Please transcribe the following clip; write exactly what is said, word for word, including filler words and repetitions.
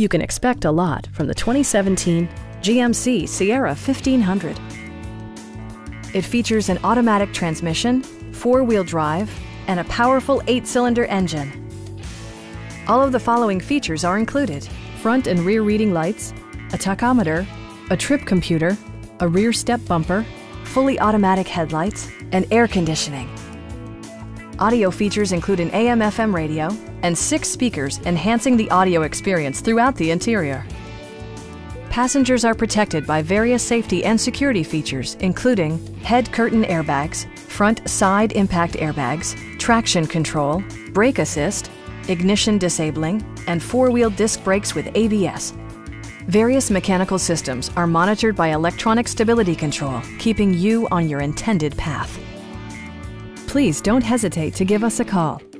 You can expect a lot from the twenty seventeen G M C Sierra fifteen hundred. It features an automatic transmission, four-wheel drive, and a powerful eight-cylinder engine. All of the following features are included: front and rear reading lights, a tachometer, a trip computer, a rear step bumper, fully automatic headlights, and air conditioning. Audio features include an A M F M radio and six speakers enhancing the audio experience throughout the interior. Passengers are protected by various safety and security features, including head curtain airbags, front side impact airbags, traction control, brake assist, ignition disabling, and four-wheel disc brakes with A B S. Various mechanical systems are monitored by electronic stability control, keeping you on your intended path. Please don't hesitate to give us a call.